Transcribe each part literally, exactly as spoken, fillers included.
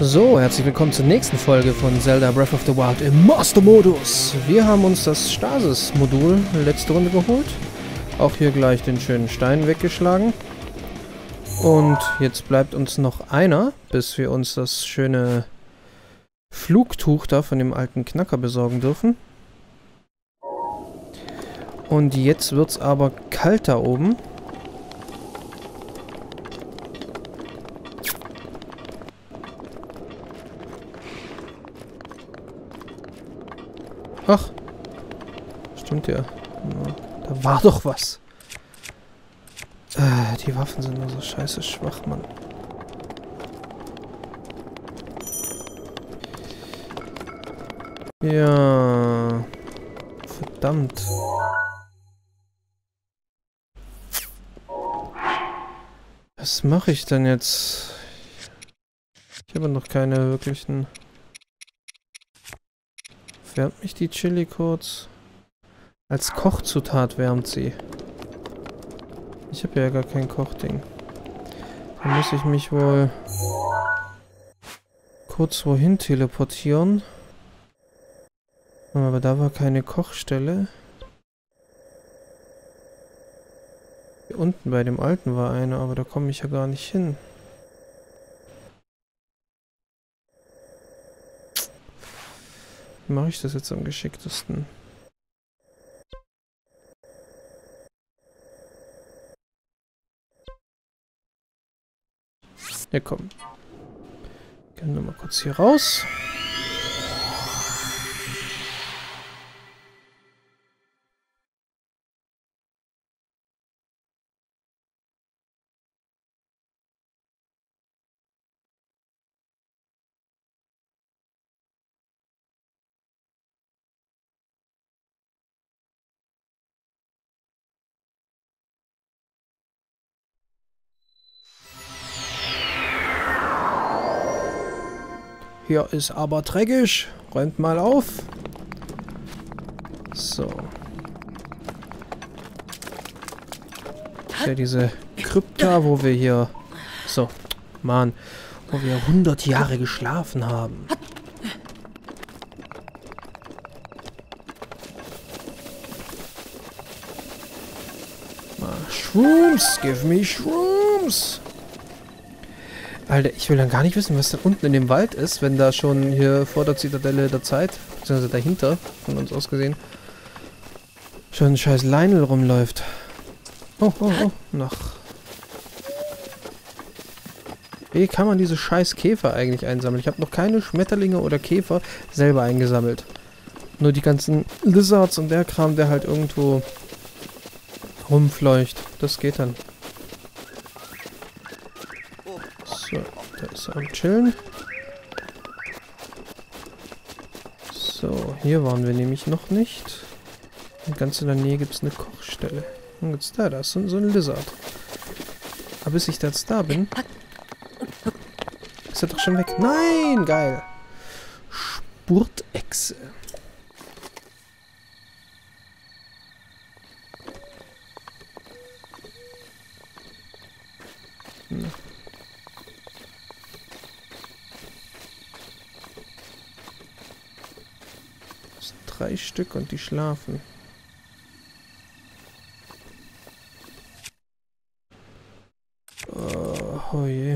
So, herzlich willkommen zur nächsten Folge von Zelda Breath of the Wild im Master-Modus. Wir haben uns das Stasis-Modul letzte Runde geholt. Auch hier gleich den schönen Stein weggeschlagen. Und jetzt bleibt uns noch einer, bis wir uns das schöne Flugtuch da von dem alten Knacker besorgen dürfen. Und jetzt wird's aber kalt da oben. Ach, stimmt ja. Da war doch was. Äh, die Waffen sind nur so scheiße schwach, Mann. Ja. Verdammt. Was mache ich denn jetzt? Ich habe noch keine wirklichen... Wärmt mich die Chili kurz? Als Kochzutat wärmt sie. Ich habe ja gar kein Kochding. Da muss ich mich wohl kurz wohin teleportieren. Aber da war keine Kochstelle. Hier unten bei dem alten war eine, aber da komme ich ja gar nicht hin. Wie mache ich das jetzt am geschicktesten? Ja, komm. Gehen wir mal kurz hier raus. Hier ist aber dreckig. Räumt mal auf. So. Ja, diese Krypta, wo wir hier... So, Mann. Wo wir hundert Jahre geschlafen haben. Shrooms! Give me Shrooms! Alter, ich will dann gar nicht wissen, was da unten in dem Wald ist, wenn da schon hier vor der Zitadelle der Zeit, beziehungsweise dahinter, von uns aus gesehen, schon ein scheiß Lionel rumläuft. Oh, oh, oh, nach... Wie kann man diese scheiß Käfer eigentlich einsammeln? Ich habe noch keine Schmetterlinge oder Käfer selber eingesammelt. Nur die ganzen Lizards und der Kram, der halt irgendwo rumfleucht. Das geht dann. So, da ist er am Chillen. So, hier waren wir nämlich noch nicht. Und ganz in der Nähe gibt es eine Kochstelle. Und jetzt da, da ist so, so ein Lizard. Aber bis ich da jetzt da bin, ist er doch schon weg. Nein, geil. Spurtechse. Hm. Drei Stück und die schlafen. Oh, oh je.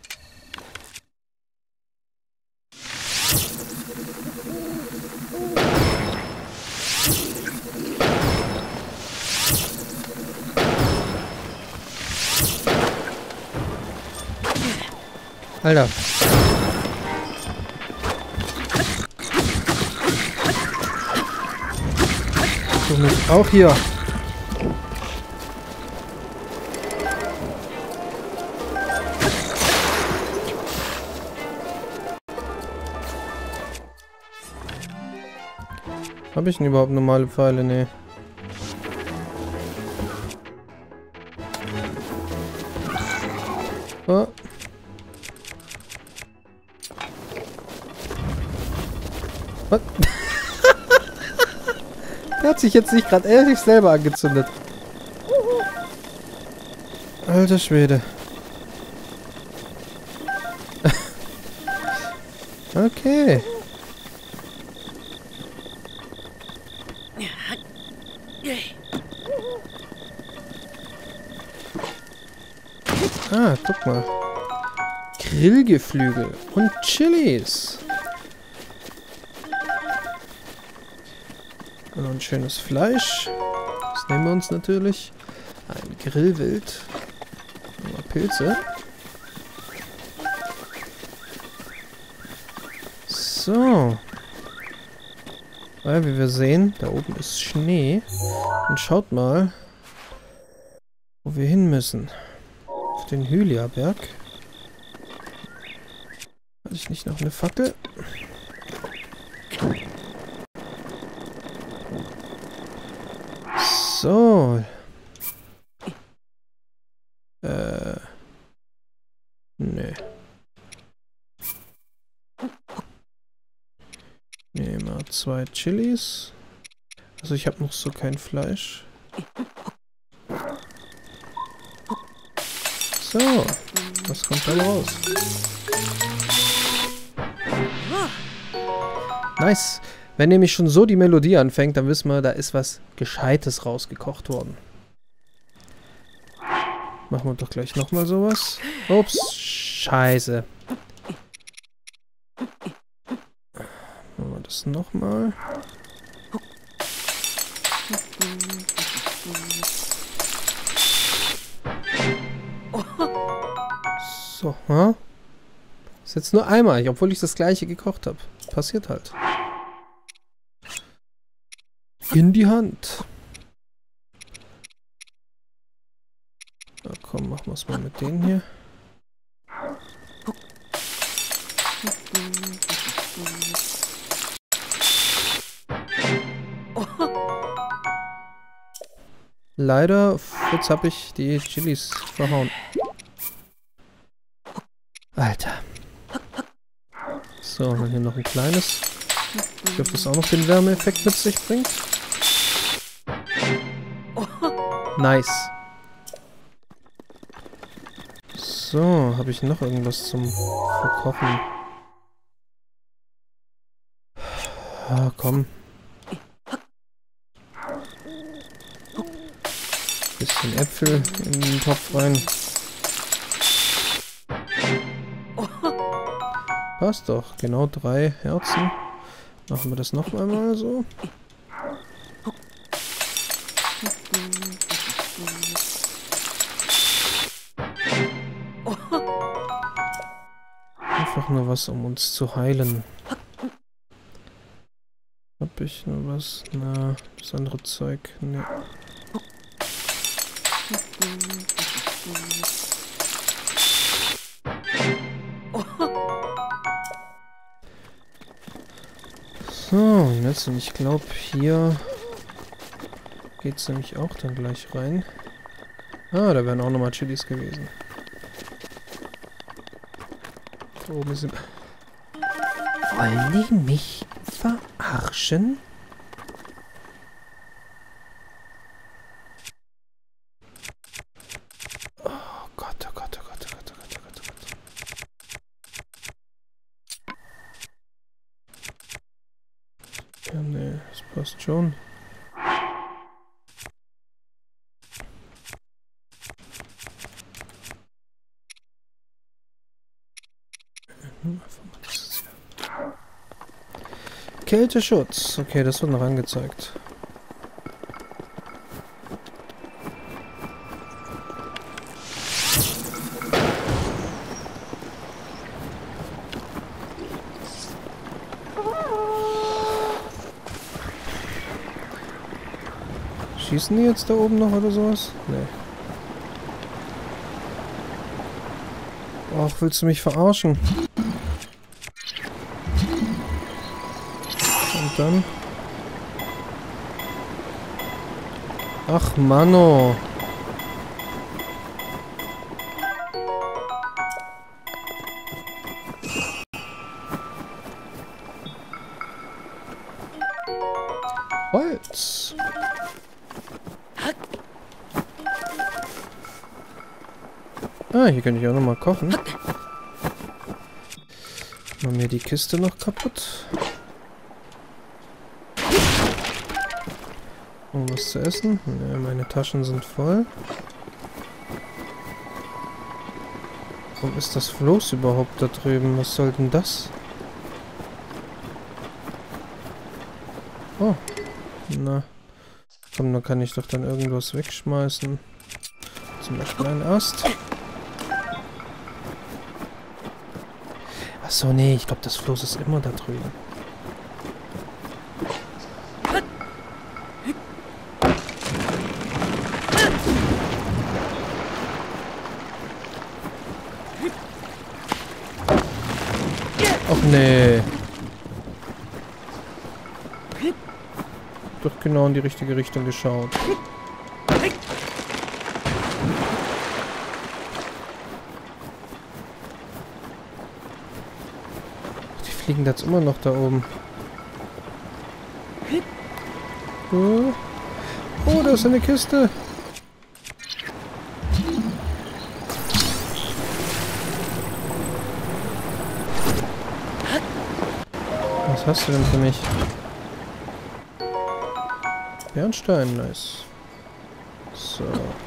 Alter. Mich auch hier. Habe ich denn überhaupt normale Pfeile? Nee. Oh. Was? Der hat sich jetzt nicht gerade ehrlich selber angezündet. Alter Schwede. Okay. Ah, guck mal. Grillgeflügel und Chilis. Und ein schönes Fleisch. Das nehmen wir uns natürlich. Ein Grillwild. Mal Pilze. So. Weil, wie wir sehen, da oben ist Schnee. Und schaut mal, wo wir hin müssen. Auf den Hylia-Berg. Hatte ich nicht noch eine Fackel? So. Äh. Nee. Nehmen wir zwei Chilis. Also ich habe noch so kein Fleisch. So. Was kommt da raus? Nice. Wenn nämlich schon so die Melodie anfängt, dann wissen wir, da ist was Gescheites rausgekocht worden. Machen wir doch gleich nochmal sowas. Ups, scheiße. Machen wir das nochmal. So, ha? Ist jetzt nur einmal, obwohl ich das gleiche gekocht habe. Passiert halt. In die Hand. Na komm, machen wir es mal mit denen hier. Leider, jetzt habe ich die Chilis verhauen. Alter. So, dann hier noch ein kleines. Ich hoffe, das auch noch den Wärmeeffekt mit sich bringt. Nice. So, habe ich noch irgendwas zum Verkochen? Ah, komm. Bisschen Äpfel in den Topf rein. Passt doch. Genau drei Herzen. Machen wir das noch einmal so. Einfach nur was, um uns zu heilen. Hab ich nur was? Na, das andere Zeug. Ne. So, und jetzt, und ich glaube, hier geht es nämlich auch dann gleich rein. Ah, da wären auch nochmal Chilis gewesen. Da oben sind... Wollen die mich verarschen? Oh Gott, oh Gott, oh Gott, oh Gott, oh Gott, oh Gott, oh Gott. Ja, nee, das passt schon. Kälteschutz. Okay, das wird noch angezeigt. Schießen die jetzt da oben noch oder sowas? Nee. Och, willst du mich verarschen? Und dann... Ach, Manno. Holz. Ah, hier könnte ich auch noch mal kochen. Machen wir die Kiste noch kaputt. Um was zu essen? Ne, meine Taschen sind voll. Warum ist das Floß überhaupt da drüben? Was soll denn das? Oh. Na. Komm, dann kann ich doch dann irgendwas wegschmeißen. Zum Beispiel einen Ast. Achso, nee, ich glaube, das Floß ist immer da drüben. Ach nee. Doch genau in die richtige Richtung geschaut. Die fliegen jetzt immer noch da oben. Oh, oh, da ist eine Kiste. Was hast du denn für mich? Bernstein, nice. So.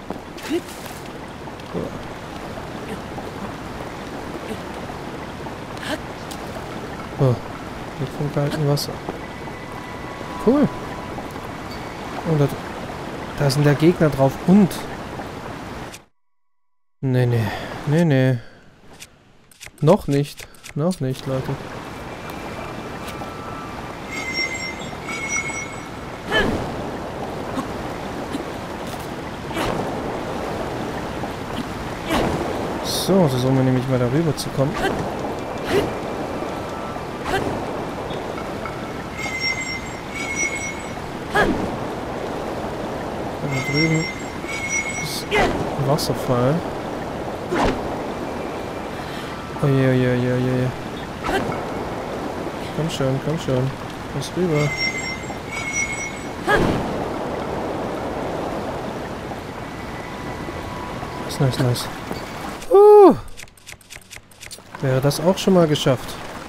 Oh, liegt vom kalten Wasser. Cool. Und da, da sind der Gegner drauf und... Nee, nee. Nee, nee. Noch nicht. Noch nicht, Leute. So, versuchen wir nämlich mal darüber zu kommen. Da drüben ist ein Wasserfall. Oje, oje, oje, oje. Komm schon, komm schon. Kommst rüber. Ist nice, nice. Uh, wäre das auch schon mal geschafft.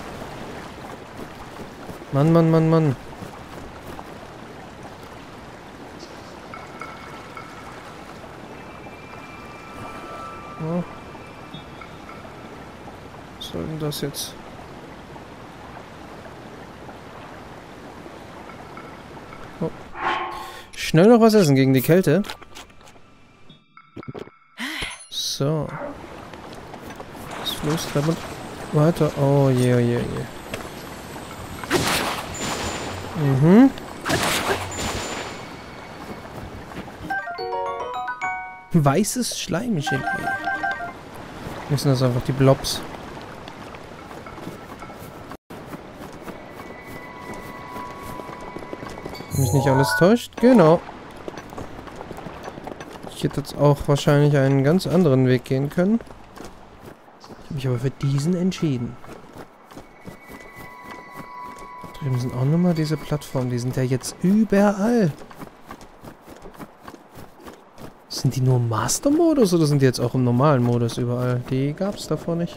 Mann, Mann, Mann, Mann. Oh. Was soll denn das jetzt? Oh. Schnell noch was essen gegen die Kälte. So. Das Floß treibt weiter. Oh je, oh je, oh je. Mhm. Weißes Schleimgelee. Das sind das einfach die Blobs. Wenn mich nicht alles täuscht. Genau. Ich hätte jetzt auch wahrscheinlich einen ganz anderen Weg gehen können. Ich habe mich aber für diesen entschieden. Drüben sind auch nochmal diese Plattformen. Die sind ja jetzt überall. Sind die nur im Master-Modus oder sind die jetzt auch im normalen Modus überall? Die gab es davor nicht.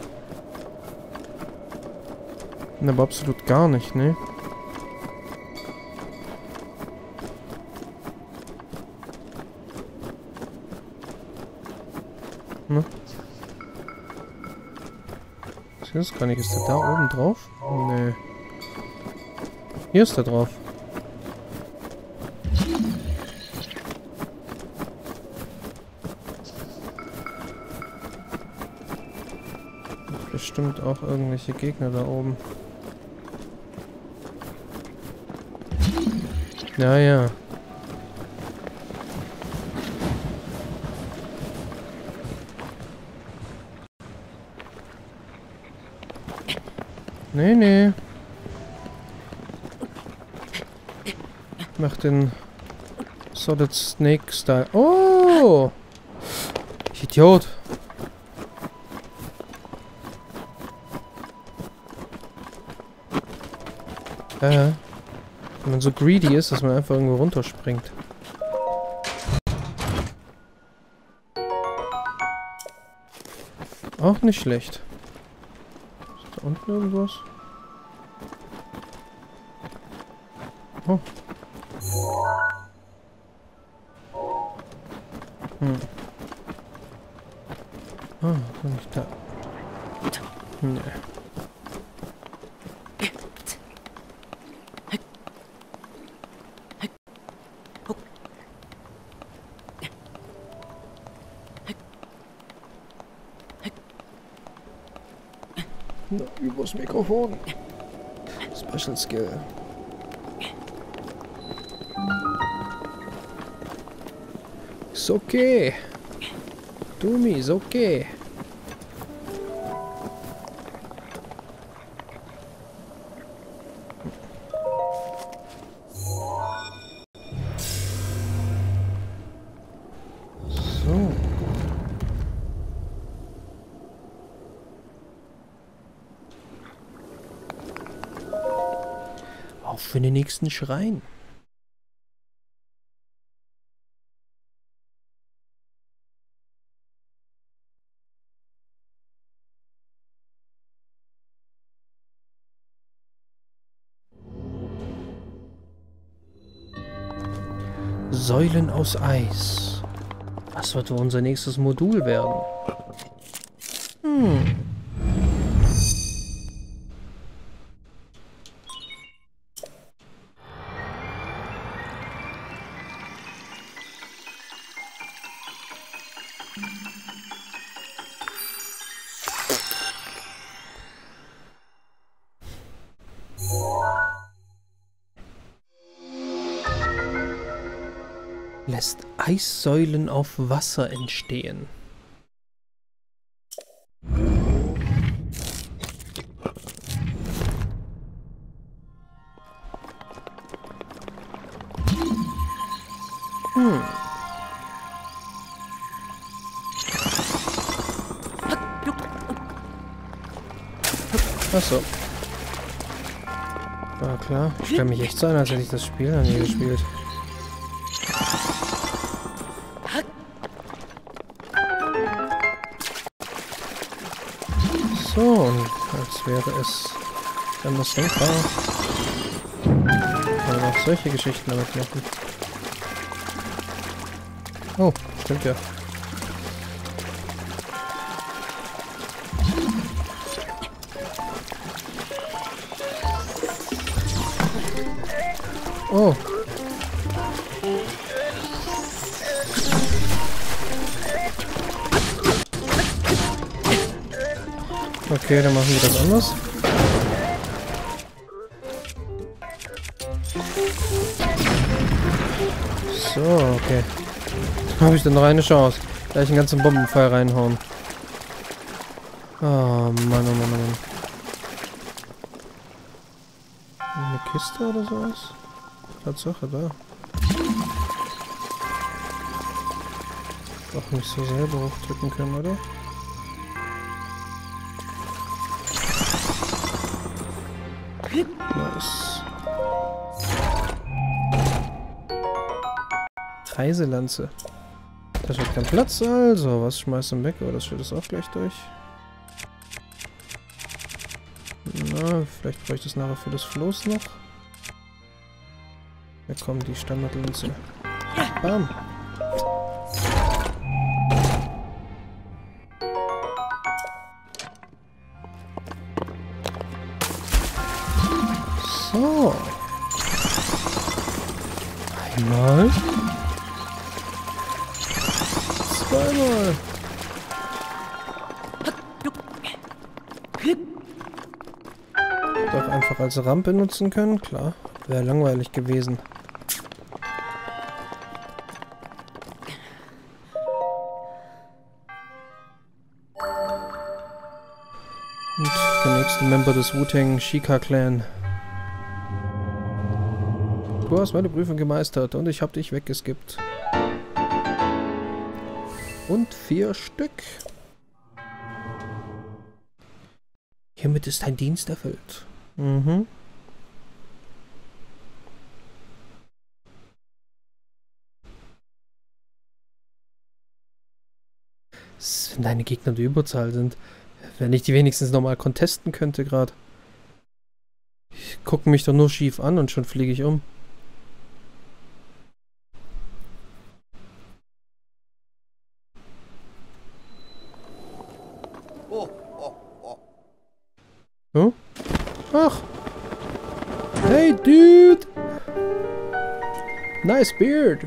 Aber absolut gar nicht, ne? Ne? Ich weiß gar nicht, ist der da oben drauf? Nee. Hier ist der drauf. Bestimmt auch irgendwelche Gegner da oben. Ja, ja. Nee, nee. Mach den Solid Snake Style. Oh! Ich Idiot. Äh. Wenn man so greedy ist, dass man einfach irgendwo runterspringt. Auch nicht schlecht. Ist da unten irgendwas? Oh. Hm. Ah, bin ich da. Nee. Na, übers Mikrofon. Special Skill. Ist okay. Dumi, ist okay. So. Auf für den nächsten Schrein. Säulen aus Eis. Was wird wohl unser nächstes Modul werden? Hm. Lässt Eissäulen auf Wasser entstehen. Hm. Achso. War klar. Ich stelle mich echt so an, als hätte ich das Spiel noch nie gespielt. So, und als wäre es anders denkbar. Kann man auch solche Geschichten damit machen. Oh, stimmt ja. Oh. Okay, dann machen wir das anders. So, okay. Habe ich dann noch eine Chance. Gleich einen ganzen Bombenpfeil reinhauen. Oh Mann, oh Mann, oh Mann. Eine Kiste oder sowas? Tatsache, da. Doch nicht so selber hochdrücken können, oder? Nice. Reiselanze. Das wird kein Platz, also. Was schmeißt du weg? Aber das führt es auch gleich durch. Na, vielleicht bräuchte es nachher für das Floß noch. Ja komm, die Standardlanze. Bam. So. Einmal. Zweimal. Doch einfach als Rampe nutzen können, klar. Wäre langweilig gewesen. Und der nächste Member des Wu-Tang Shika Clan. Du hast meine Prüfung gemeistert und ich habe dich weggeskippt. Und vier Stück. Hiermit ist dein Dienst erfüllt. Mhm. Wenn deine Gegner die Überzahl sind. Wenn ich die wenigstens nochmal contesten könnte gerade. Ich gucke mich doch nur schief an und schon fliege ich um. Hm? Ach. Hey, Dude. Nice beard.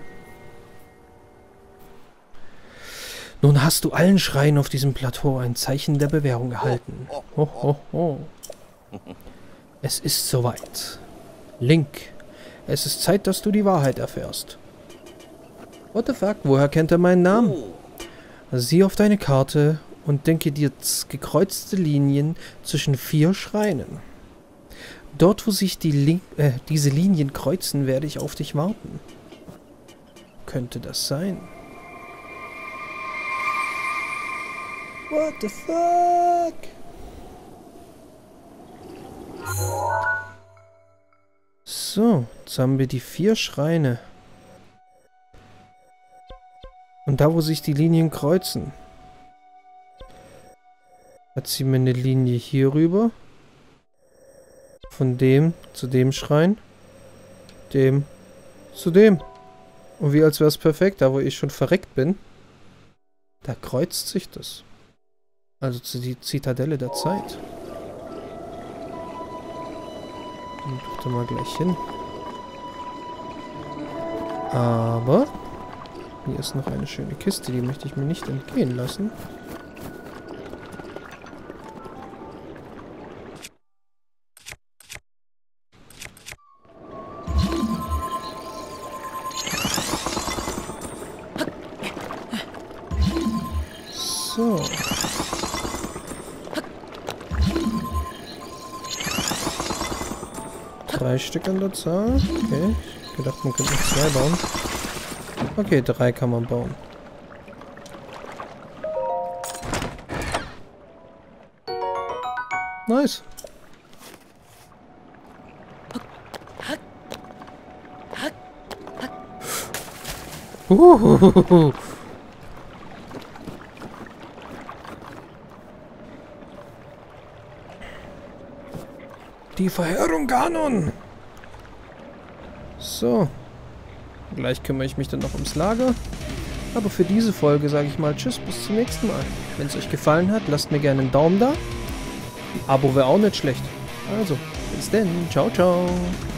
Nun hast du allen Schreien auf diesem Plateau ein Zeichen der Bewährung erhalten. Ho, ho, ho. Es ist soweit. Link, es ist Zeit, dass du die Wahrheit erfährst. What the fuck? Woher kennt er meinen Namen? Sieh auf deine Karte und denke dir gekreuzte Linien zwischen vier Schreinen. Dort, wo sich die Lin äh, diese Linien kreuzen, werde ich auf dich warten. Könnte das sein? What the fuck? So, jetzt haben wir die vier Schreine. Und da, wo sich die Linien kreuzen, hat sie mir eine Linie hier rüber. Von dem zu dem Schrein. Dem zu dem. Und wie als wäre es perfekt, da wo ich schon verreckt bin, da kreuzt sich das. Also zu die Zitadelle der Zeit. Dann doch da mal gleich hin. Aber hier ist noch eine schöne Kiste, die möchte ich mir nicht entgehen lassen. So. Drei Stück an der Zahl. Okay. Ich gedacht, man könnte noch zwei bauen. Okay, drei kann man bauen. Nice. Uhuhuhu. Die Verheerung Ganon! So. Gleich kümmere ich mich dann noch ums Lager. Aber für diese Folge sage ich mal Tschüss, bis zum nächsten Mal. Wenn es euch gefallen hat, lasst mir gerne einen Daumen da. Ein Abo wäre auch nicht schlecht. Also, bis denn. Ciao, ciao.